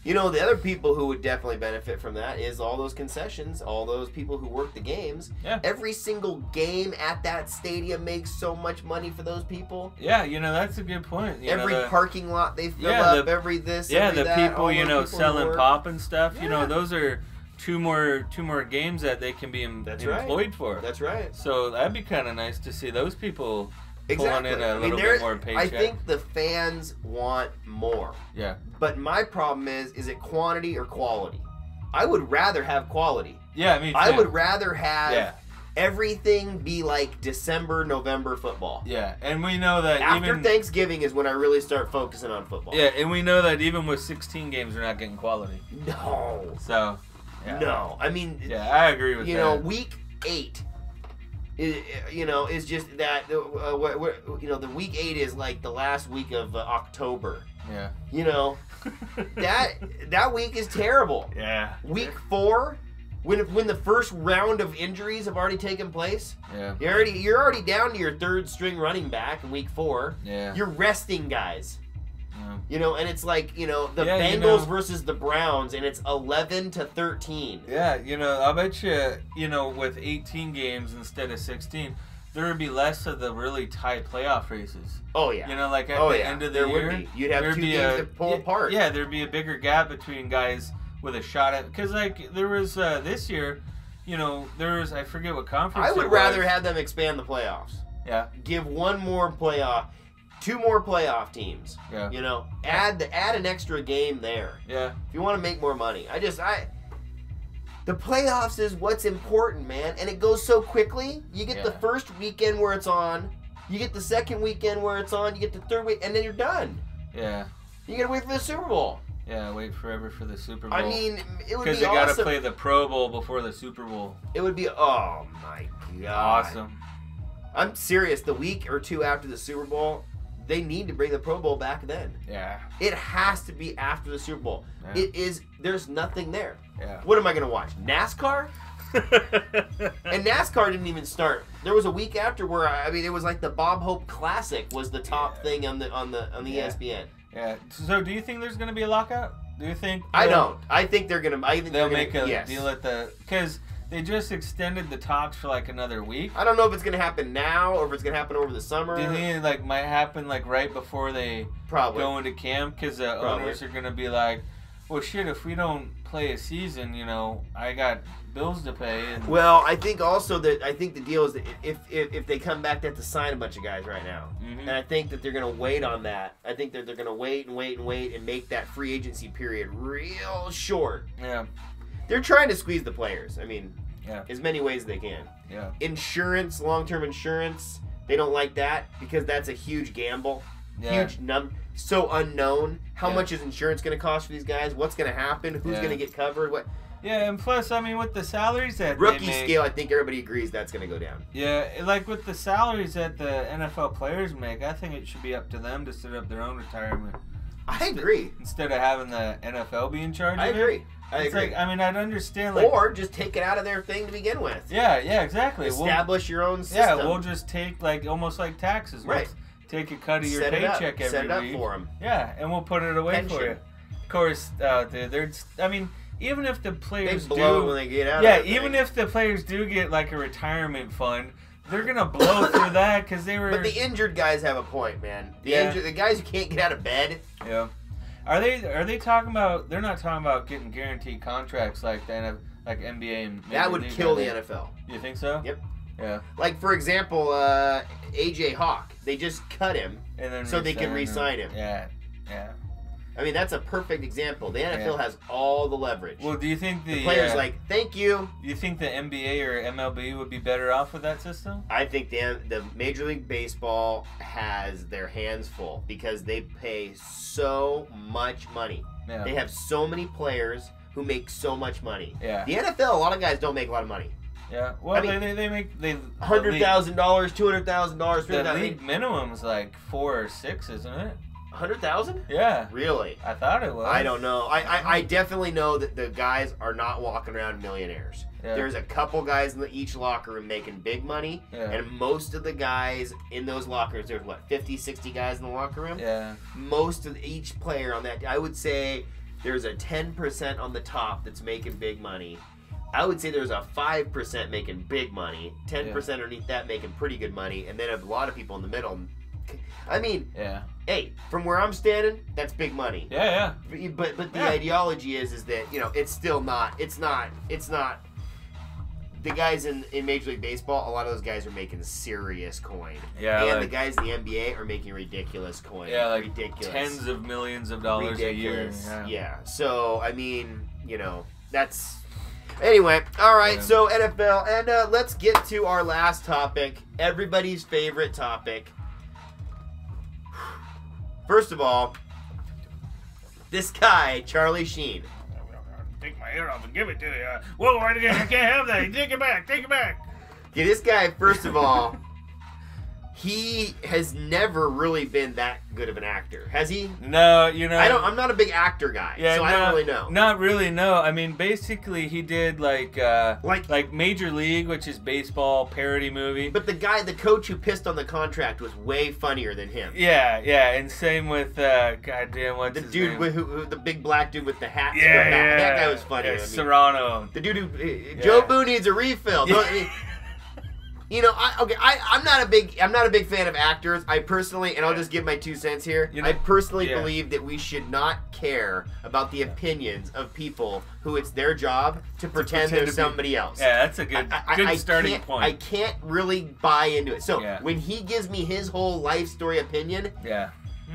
You know, the other people who would definitely benefit from that is all those concessions, all those people who work the games. Yeah. Every single game at that stadium makes so much money for those people. Yeah, you know, that's a good point. You every know, the, parking lot they fill yeah, up, the, every this, yeah, every the that, people, all you those know, people selling work. pop and stuff. Yeah. You know, those are two more two more games that they can be em- That's employed right. for. That's right. So that'd be kind of nice to see those people Exactly. pulling in a I mean, little there- bit more I paycheck. think the fans want more. Yeah. But my problem is, is it quantity or quality? I would rather have quality. Yeah, me too. I would rather have Yeah. everything be like December, November football. Yeah, and we know that After even Thanksgiving is when I really start focusing on football. yeah, and we know that even with sixteen games, we're not getting quality. No. So, yeah. No. I mean, Yeah, I agree with you that. know, week eight, is, you know, is just that, uh, what, what, you know, the week eight is like the last week of uh, October. Yeah. You know, that that week is terrible. Yeah. Week four, when when the first round of injuries have already taken place, Yeah. you're already you're already down to your third string running back in week four. Yeah. You're resting guys. Yeah. You know, and it's like, you know, the Yeah, you Bengals know- versus the Browns, and it's eleven to thirteen. Yeah, you know, I bet you, you know, with eighteen games instead of sixteen, there would be less of the really tight playoff races. Oh yeah. You know, like at oh, the yeah. end of the there year, would be. You'd have there'd two be games a, to pull yeah, apart. Yeah, there'd be a bigger gap between guys with a shot at, because like there was uh, this year, you know, there was, I forget what conference. I would it rather was. have them expand the playoffs. Yeah. Give one more playoff, two more playoff teams. Yeah. You know, add the add an extra game there. Yeah. If you want to make more money. I just I the playoffs is what's important, man, and it goes so quickly. You get Yeah. the first weekend where it's on, you get the second weekend where it's on, you get the third week, and then you're done. Yeah. You gotta wait for the Super Bowl. Yeah. Wait forever for the Super Bowl. I mean, it would because be they gotta awesome. play the Pro Bowl before the Super Bowl. It would be oh my god, Awesome. I'm serious. The week or two after the Super Bowl, they need to bring the Pro Bowl back then. Yeah. It has to be after the Super Bowl. Yeah. It is. There's nothing there. Yeah. What am I gonna watch? NASCAR? And NASCAR didn't even start. There was a week after where I mean, it was like the Bob Hope Classic was the top Yeah. thing on the on the on the Yeah. E S P N. Yeah. So, do you think there's going to be a lockout? Do you think? I they'll- don't. I think they're gonna. I think They'll they're make gonna, a yes. deal at the because they just extended the talks for like another week. I don't know if it's gonna happen now or if it's gonna happen over the summer. Do you think it like might happen like right before they Probably. go into camp? Because the Probably. owners are going to be like, well, shit, if we don't play a season, you know, I got bills to pay. And Well, I think also that I think the deal is that if if, if they come back, they have to sign a bunch of guys right now, Mhm. and I think that they're going to wait on that. I think that they're going to wait and wait and wait and make that free agency period real short. yeah, They're trying to squeeze the players. I mean, yeah, as many ways as they can. yeah, Insurance, long-term insurance, they don't like that because that's a huge gamble. yeah. Huge num so unknown. How Yeah. much is insurance going to cost for these guys? What's going to happen? Who's Yeah. going to get covered? What Yeah, and plus, I mean, with the salaries that they rookie make, scale? I think everybody agrees that's going to go down. yeah, like with the salaries that the N F L players make, I think it should be up to them to set up their own retirement I agree. instead of having the N F L be in charge. I of it. agree. I It's agree. like, I mean, I'd understand like, Or just take it out of their thing to begin with. yeah, yeah, exactly. We'll- Establish your own system. Yeah, we'll just take like almost like taxes. Right. Let's take a cut of your Set it up. paycheck every Set it up week. for them. Yeah, and we'll put it away for Pension. you. Of course, uh, dude, there's. I mean, even if the They players blow do, when they get out. yeah, of that even thing. if the players do get like a retirement fund, they're gonna blow through that because they were. But the injured guys have a point, man. The Yeah. injured, the guys who can't get out of bed. yeah. Are they? Are they talking about? They're not talking about getting guaranteed contracts like the N F L, like N B A and. Major That would League, kill are the they? N F L. You think so? Yep. Yeah. Like for example, uh, A J Hawk. They just cut him And then so they can re-sign re-sign him. Yeah. Yeah. I mean, that's a perfect example. The N F L Yeah. has all the leverage. Well, do you think the, the players uh, like, thank you. Do you think the N B A or M L B would be better off with that system? I think the the Major League Baseball has their hands full because they pay so much money. Yeah. They have so many players who make so much money. Yeah. The N F L, a lot of guys don't make a lot of money. Yeah. Well, I mean, they, they they make they Hundred thousand dollars, two hundred thousand dollars, three The hundred league minimum's like four or six, isn't it? hundred thousand. Yeah. Really? I thought it was. I don't know. I, I, I definitely know that the guys are not walking around millionaires. Yeah. There's a couple guys in the, each locker room making big money, Yeah. and most of the guys in those lockers, there's what, fifty, sixty guys in the locker room? Yeah. Most of each player on that, I would say there's a ten percent on the top that's making big money. I would say there's a five percent making big money, ten percent yeah. underneath that making pretty good money, and then a lot of people in the middle. I mean, yeah. hey, from where I'm standing, that's big money. Yeah, yeah. But but the yeah. ideology is is that, you know, it's still not, it's not, it's not, the guys in, in Major League Baseball, a lot of those guys are making serious coin. Yeah. And like, the guys in the N B A are making ridiculous coin. Yeah, like ridiculous. tens of millions of dollars ridiculous. a year. Yeah. yeah. So, I mean, you know, that's... Anyway, all right, yeah. so N F L, and uh, let's get to our last topic, everybody's favorite topic. First of all, this guy, Charlie Sheen. Take my hair off and give it to you. Whoa, I can't have that. Take it back. Take it back. Okay, this guy, first of all, he has never really been that good of an actor, has he? No, you know. I don't. I'm not a big actor guy, yeah, so no, I don't really know. Not really, no. I mean, basically, he did like, uh, like, like Major League, which is baseball parody movie. But the guy, the coach who pissed on the contract, was way funnier than him. Yeah, yeah, and same with, uh, goddamn, what's the his dude name? with who, who, the big black dude with the hat. Yeah, yeah, that, that guy was funny. yeah, I mean, Serrano. The dude who uh, Yeah. Joe Boo needs a refill. Yeah. Don't- I mean, You know, I, okay, I, I'm not a big, I'm not a big fan of actors. I personally, and I'll just give my two cents here. You know, I personally yeah. believe that we should not care about the opinions of people who it's their job to pretend, pretend they're to be- somebody else. Yeah, that's a good, I, I, good I starting can't- point. I can't really buy into it. So Yeah. when he gives me his whole life story opinion, yeah.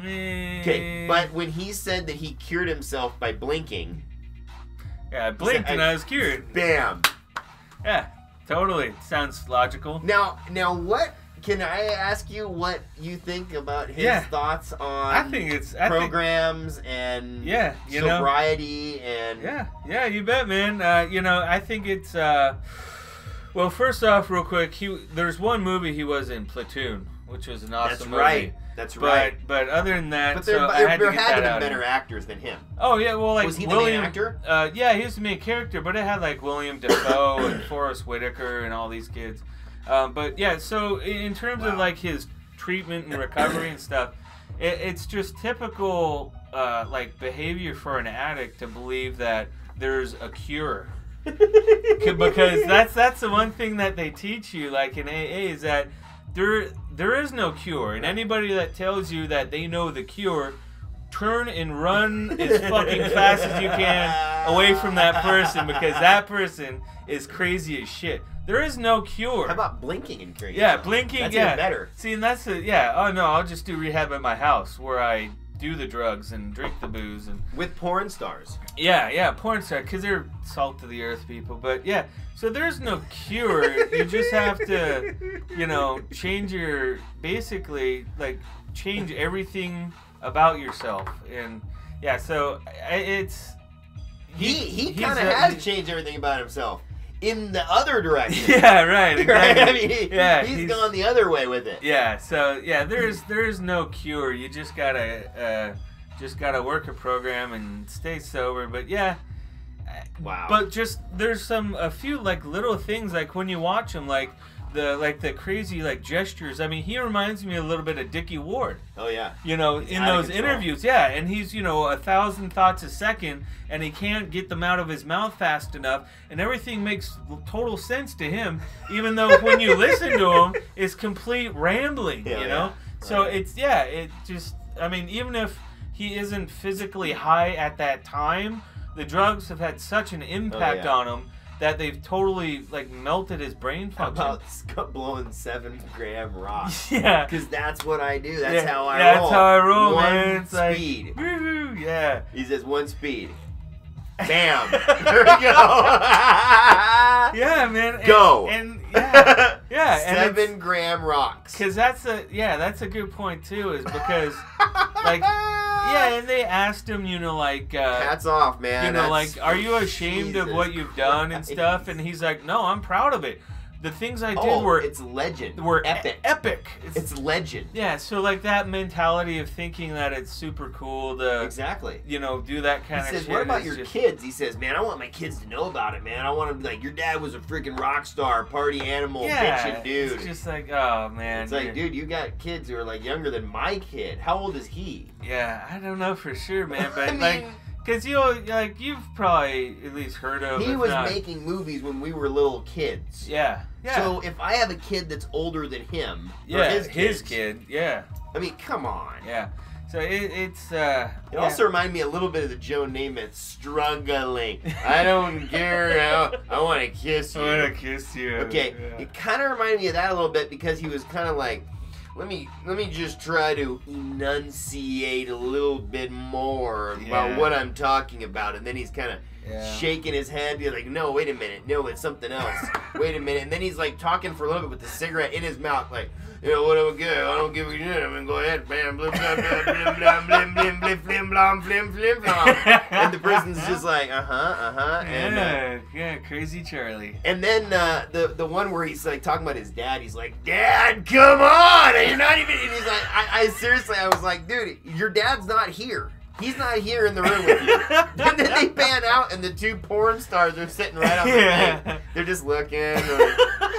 okay. But when he said that he cured himself by blinking, yeah, I blinked I- and I was cured. bam. Yeah. Totally. Sounds logical. Now, now, what can I ask you? What you think about his Yeah. thoughts on I think it's I programs think, and yeah, you know, sobriety and yeah, yeah, you bet, man. Uh, you know, I think it's uh, well. First off, real quick, he there's one movie he was in, Platoon, which was an awesome that's movie. right. That's But right. but other than that, But there, so there, I had there to get had to that be out. better actors than him. Oh yeah, well like Was he the William, main actor? Uh, yeah, he was the main character, but it had like William Dafoe and Forrest Whitaker and all these kids. Um, but yeah, so in terms Wow. of like his treatment and recovery and stuff, it, it's just typical uh, like behavior for an addict to believe that there's a cure. Because that's that's the one thing that they teach you, like in A A, is that there there is no cure, and anybody that tells you that they know the cure, turn and run as fucking fast as you can away from that person, because that person is crazy as shit. There is no cure. How about blinking and curing? Yeah, yourself? blinking. That's yeah, even better. See, and that's a yeah. Oh no, I'll just do rehab at my house where I do the drugs and drink the booze and With porn stars. yeah, yeah, porn star, because they're salt of the earth people. But yeah, so there's no cure. You just have to, you know, change your basically like change everything about yourself. And yeah, so I- it's He he he's kind of a- has he- changed everything about himself in the other direction. Yeah, right. Exactly. Right? I mean, he, yeah, he's, he's gone the other way with it. Yeah, so yeah, there's there's no cure. You just gotta uh, just gotta work a program and stay sober. But yeah, Wow. but just there's some a few like little things like when you watch him, like the like the crazy like gestures. I mean, he reminds me a little bit of Dickie Ward. Oh yeah. You know, He's in out of those control. interviews, yeah, and he's you know a thousand thoughts a second, and he can't get them out of his mouth fast enough, and everything makes total sense to him, even though when you listen to him, it's complete rambling. Yeah, you know, yeah. so Right. it's yeah, it just I mean, even if he isn't physically high at that time, the drugs have had such an impact yeah. on him that they've totally like melted his brain How function. about sc- blowing seven gram rocks? yeah. Because that's what I do. That's Yeah, how I yeah, roll. that's how I roll, one man. It's like, speed. woohoo, yeah. He says one speed. Bam. There we go. Yeah, man. And, Go. And yeah, yeah. and Seven gram rocks. Because that's a yeah, that's a good point too. Is because like yeah, and they asked him, you know, like uh, Hats off, man. you know, That's- like, are you ashamed of Jesus what you've done and Christ. stuff? And he's like, no, I'm proud of it. The things I did Oh, were it's legend. were e- epic. epic. It's, It's legend. yeah, so like that mentality of thinking that it's super cool to Exactly. you know do that He kind of says, shit. what about is your just- kids? He says, man, I want my kids to know about it, man. I want them to be like, your dad was a freaking rock star, party animal, Yeah, bitchin' dude. it's just like, oh man. It's like, you're- dude, you got kids who are like younger than my kid. How old is he? Yeah, I don't know for sure, man, but I mean, like, Because you like you've probably at least heard of. He was not, making movies when we were little kids. Yeah, yeah. So if I have a kid that's older than him, yeah, or his, his kids, kid, yeah. I mean, come on. Yeah. So it, it's. Uh, It yeah. also reminded me a little bit of the Joe Namath struggling. I don't care. I, I want to kiss you. I want to kiss you. Okay, Yeah. it kind of reminded me of that a little bit because he was kind of like, let me let me just try to enunciate a little bit more about Yeah. what I'm talking about, and then he's kind of Yeah. shaking his head, be like, no, wait a minute, no, it's something else. Wait a minute, and then he's like talking for a little bit with the cigarette in his mouth, like, you know, what do I get? I don't give a shit. I'm gonna go ahead, bam, blim, blam, blam, blim, blam, blim, blim, blim, blim, blam, blim, blim, blam. And the person's just like, uh huh, uh huh, and uh, Yeah, yeah, crazy Charlie. and then uh, the the one where he's like talking about his dad, he's like, Dad, come on! And you're not even. And he's like, I, I seriously, I was like, dude, your dad's not here. He's not here in the room with you. And then they pan out, and the two porn stars are sitting right on the Yeah. thing. They're just looking. Or...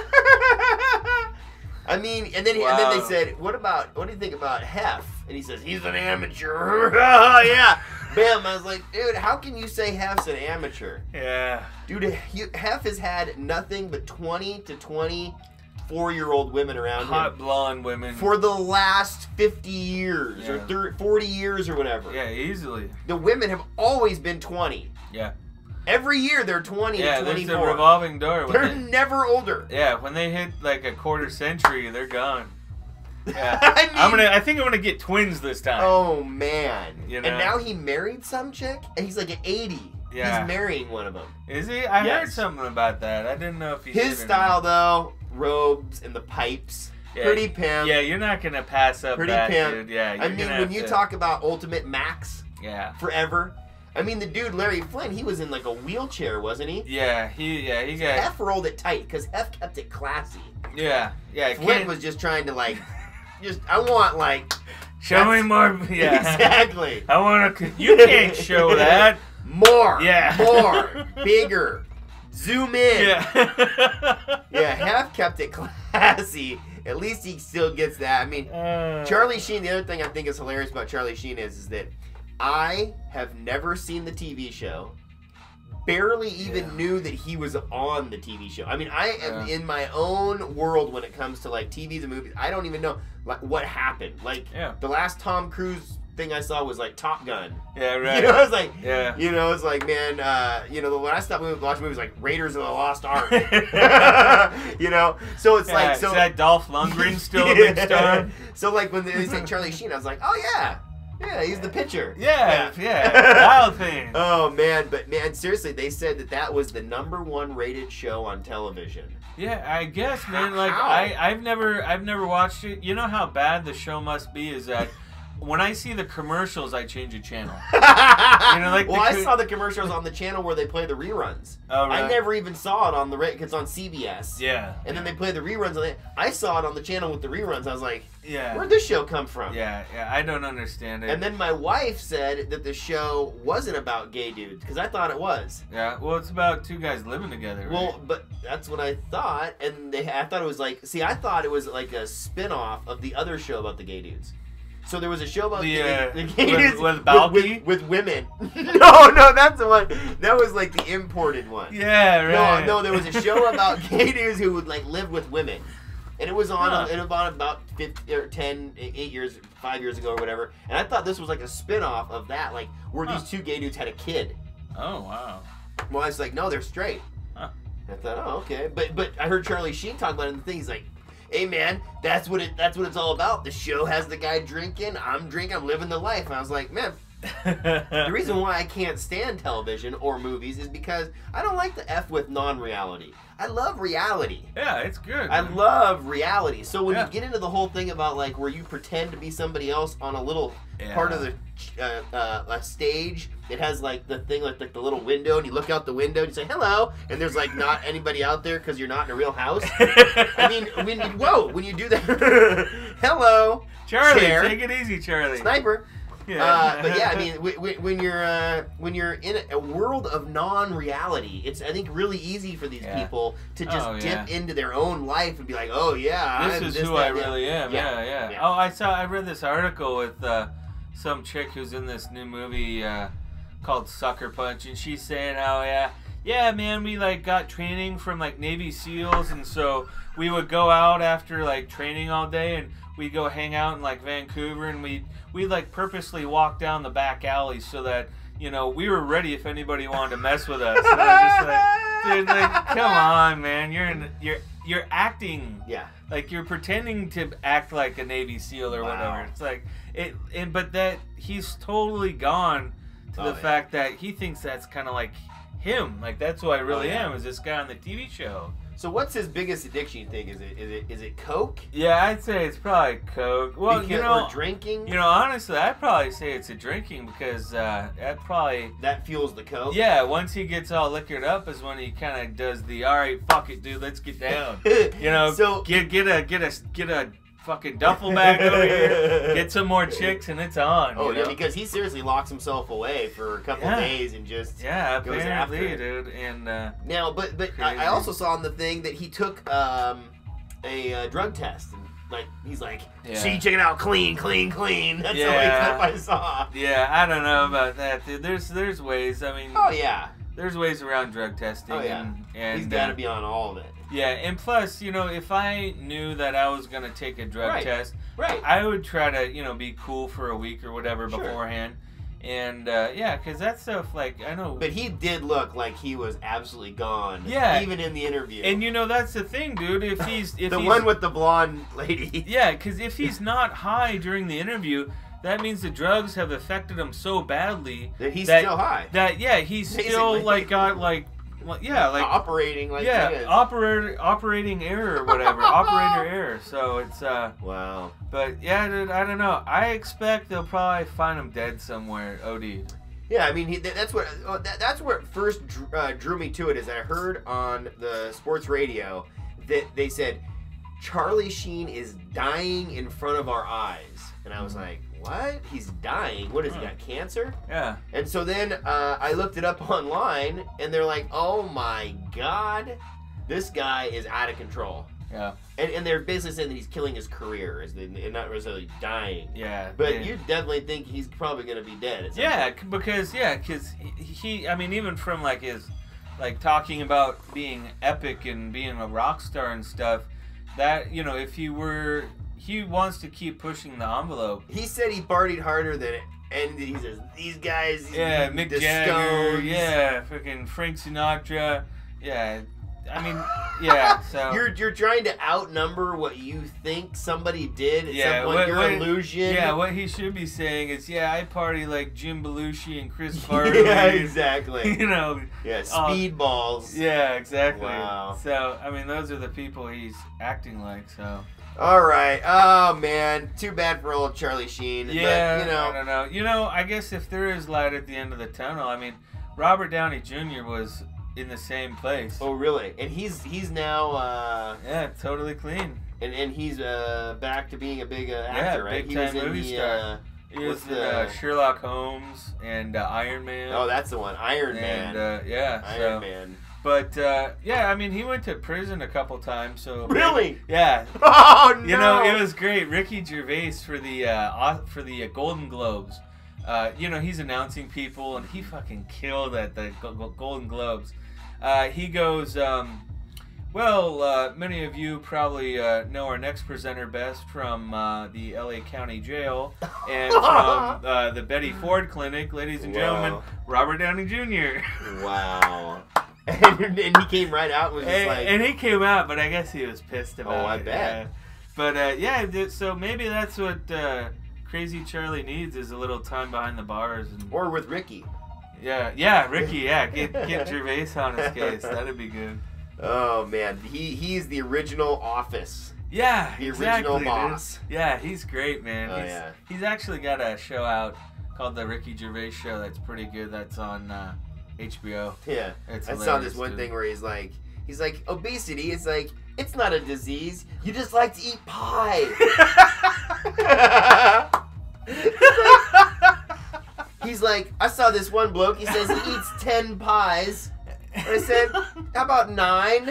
I mean, and then he, and then they Wow. said, what about what do you think about Hef? And he says, he's an amateur. Oh yeah. Bam! I was like, dude, how can you say Hef's an amateur? Yeah. Dude, he- Hef has had nothing but twenty to twenty-four-year-old women around Hot him blonde women. for the last fifty years or Yeah. thirty, forty years or whatever. Yeah, easily. The women have always been twenty. Yeah. Every year they're twenty Yeah, to there's a twenty-four. revolving door. When They're they, never older. yeah, when they hit like a quarter century, they're gone. Yeah. I mean, I'm gonna. I think I'm gonna get twins this time. Oh man! You know? And now he married some chick, and he's like at eighty. Yeah. He's marrying one of them. Is he? I Yes. heard something about that. I didn't know if he. His did or style not. though, robes and the pipes, Yeah. pretty pimp. Yeah, you're not gonna pass up Pretty that, pimp. dude. Yeah. You're I mean, gonna when have you to- talk about Ultimate Max Yeah. forever, I mean the dude Larry Flynn, he was in like a wheelchair, wasn't he? Yeah. He. Yeah. He got. Hef rolled it tight because Hef kept it classy. Yeah. Yeah. Flynn Can't, was just trying to like, just I want like. show me that's- more. Yeah. Exactly. I want to. You can't show that. More. Yeah. More. Bigger. Zoom in. Yeah. Yeah, Hef kept it classy. At least he still gets that. I mean, Uh, Charlie Sheen, the other thing I think is hilarious about Charlie Sheen is, is that I have never seen the T V show. Barely even Yeah. knew that he was on the T V show. I mean, I am Yeah. in my own world when it comes to like T Vs and movies. I don't even know like what happened. Like Yeah. the last Tom Cruise thing I saw was like Top Gun. Yeah. Right. You know, I was like, Yeah. you know, it's like, man, uh, you know, when I stopped watching movies like Raiders of the Lost Ark, you know, so it's Yeah, like, so is that Dolph Lundgren still a big star? So like when they said Charlie Sheen, I was like, oh yeah, yeah, he's the pitcher. Yeah, yeah, wild thing. Oh man, but man, seriously, they said that that was the number one rated show on television. Yeah, I guess, man. Like How? I, I've never, I've never watched it. You know how bad the show must be? Is that when I see the commercials, I change a channel. You know, like well, the I co- saw the commercials on the channel where they play the reruns. Oh, I right. never even saw it on the because it's on C B S. Yeah. And then they play the reruns on it. I saw it on the channel with the reruns. I was like, Yeah. where'd this show come from? Yeah, yeah. I don't understand it. And then my wife said that the show wasn't about gay dudes because I thought it was. yeah. Well, it's about two guys living together. Right? Well, but that's what I thought, and they I thought it was like, see, I thought it was like a spin-off of the other show about the gay dudes. So there was a show about The, the, uh, the gay with- dudes with with, Balky? with, with women. no, no, that's the one. That was like the imported one. yeah, right. No, no, there was a show about gay dudes who would like live with women, and it was on Huh. it was on about fifty or ten, eight years, five years ago or whatever. And I thought this was like a spin-off of that, like where Huh. these two gay dudes had a kid. Oh wow. Well, I was like, no, they're straight. Huh. I thought, oh, okay, but but I heard Charlie Sheen talk about it in the thing. He's like, hey man, that's what it that's what it's all about. The show has the guy drinking, I'm drinking, I'm living the life. And I was like, man, the reason why I can't stand television or movies is because I don't like the F with non-reality. I love reality. Yeah, it's good. I man. love reality. So when Yeah. you get into the whole thing about like where you pretend to be somebody else on a little Yeah. part of the uh, uh, a stage, it has like the thing like, like the little window, and you look out the window and you say hello, and there's like not anybody out there because you're not in a real house. I mean, when you, whoa, when you do that, hello, Charlie, chair, take it easy, Charlie. sniper. Yeah. Uh, but yeah, I mean, w- w- when you're uh, when you're in a world of non-reality, it's I think really easy for these Yeah. people to just Oh, dip yeah. into their own life and be like, oh yeah, This I'm is this, who that, I and the other. really am. Yeah. Yeah, yeah. Yeah. Oh, I saw. I read this article with uh, some chick who's in this new movie. Uh, called Sucker Punch, and she's saying how yeah. Yeah, man, we like got training from like Navy SEALs, and so we would go out after like training all day, and we'd go hang out in like Vancouver, and we we like purposely walk down the back alley so that you know we were ready if anybody wanted to mess with us. And I'm just like, dude, like, come on, man, you're in, you're you're acting, yeah, like you're pretending to act like a Navy SEAL or wow. whatever. It's like it, and but that he's totally gone to oh, the yeah. fact that he thinks that's kind of like him, like that's who I really oh, yeah. am, is this guy on the T V show. So what's his biggest addiction, you think? Is it is it is it coke? Yeah, I'd say it's probably coke. Well, because, you know, or drinking. You know, honestly, I'd probably say it's a drinking because uh, that probably that fuels the coke. Yeah, once he gets all liquored up is when he kind of does the all right, fuck it, dude, let's get down. You know, so get get a get a get a fucking duffel bag over here, get some more chicks, and it's on. Oh you yeah, know? because he seriously locks himself away for a couple yeah. days and just yeah, goes apparently, after it. dude. And uh, now, but but I, I also saw on the thing that he took um, a uh, drug test. And, like he's like, yeah. see, check it out, clean, clean, clean. That's yeah. the only stuff I saw. Yeah, I don't know about that, dude. There's there's ways. I mean, oh yeah, there's ways around drug testing. Oh yeah, and, and he's got to uh, be on all of it. Yeah, and plus, you know, if I knew that I was gonna take a drug Right. test, right, I would try to, you know, be cool for a week or whatever Sure. beforehand. And uh, yeah, because that stuff, like, I know. But he did look like he was absolutely gone. Yeah. even in the interview. And you know, that's the thing, dude. If he's if the he's, one with the blonde lady. Yeah, because if he's not high during the interview, that means the drugs have affected him so badly that he's that, still high. That yeah, he's still Basically. like got like. Well, yeah, like operating like yeah, he is. operator operating error or whatever, operator error. So it's uh, wow. but yeah, dude, I don't know. I expect they'll probably find him dead somewhere. O D. Yeah, I mean he, that's what oh, that, that's what first drew, uh, drew me to it. Is I heard on the sports radio that they said Charlie Sheen is dying in front of our eyes, and I was like, what? He's dying? What, has he got cancer? Yeah. And so then uh, I looked it up online, and they're like, oh my god, this guy is out of control. Yeah. And, and they're basically saying that he's killing his career, is and not necessarily dying. Yeah. But yeah. you definitely think he's probably going to be dead. At some Yeah, point. because yeah, because he, he, I mean, even from like his, like talking about being epic and being a rock star and stuff, that, you know, if he were, he wants to keep pushing the envelope. He said he partied harder than it, and he says these guys. Yeah, Mick the Jagger. Stones. Yeah, freaking Frank Sinatra. Yeah, I mean, yeah. So you're you're trying to outnumber what you think somebody did. At yeah, some point, what, your what, illusion. Yeah, what he should be saying is, yeah, I party like Jim Belushi and Chris Farley. Yeah, exactly. You know. Yeah, uh, speedballs. Yeah, exactly. Wow. So I mean, those are the people he's acting like. So. All right. Oh man, too bad for old Charlie Sheen. Yeah, but, you know. I don't know. You know, I guess if there is light at the end of the tunnel, I mean, Robert Downey Junior was in the same place. Oh really? And he's he's now. Uh, Yeah, totally clean. and and he's uh, back to being a big uh, actor, Yeah, right? big he was time in movie the. star. Uh, He was what's in the- uh, Sherlock Holmes and uh, Iron Man. oh, that's the one. Iron and, Man. uh, yeah. Iron so, Man. But uh, yeah, I mean, he went to prison a couple times. So Really? Yeah. Oh no! You know, it was great. Ricky Gervais for the uh, au- for the uh, Golden Globes. Uh, you know, he's announcing people, and he fucking killed at the Go- Go- Golden Globes. Uh, he goes, um, well, uh, many of you probably uh, know our next presenter best from uh, the L A County Jail and from uh, the Betty Ford Clinic, ladies and Wow. gentlemen, Robert Downey Junior Wow. and, and he came right out and was just and, like, and he came out, but I guess he was pissed about Oh, I it. bet. Yeah. But uh, yeah, th- so maybe that's what uh, Crazy Charlie needs is a little time behind the bars. And, or with Ricky. yeah, yeah, Ricky, yeah, get get Gervais on his case. That'd be good. Oh man, he he's the original Office. Yeah, The exactly, original dude. boss. Yeah, he's great, man. Oh, he's, yeah. he's actually got a show out called The Ricky Gervais Show that's pretty good. That's on uh, H B O. Yeah, It's I saw hilarious, this one dude. thing where he's like, he's like, obesity is like, it's not a disease. You just like to eat pie. He's like, I saw this one bloke. He says he eats ten pies. And I said, how about nine?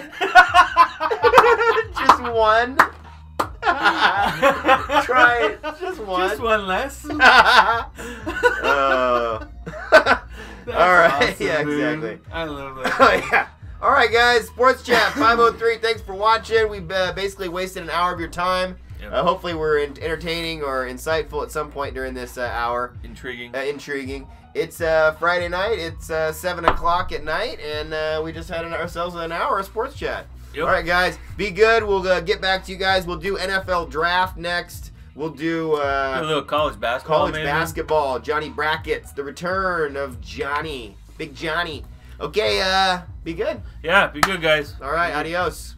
Just one. Try it. Just one. Just one less. uh, All right. Awesome, yeah, dude. exactly. I love that. Oh, yeah. All right, guys. Sports Chat five oh three. Thanks for watching. We uh, basically wasted an hour of your time. Yep. Uh, hopefully, we're in- entertaining or insightful at some point during this uh, hour. Intriguing. Uh, intriguing. It's uh, Friday night. It's uh, seven o'clock at night, and uh, we just had an, ourselves an hour of Sports Chat. Yep. All right, guys. Be good. We'll uh, get back to you guys. We'll do N F L Draft next. We'll do uh, Do a little college basketball. college maybe? basketball. Johnny Brackets. The return of Johnny. Big Johnny. Okay, uh, be good. Yeah, be good, guys. All right, adios.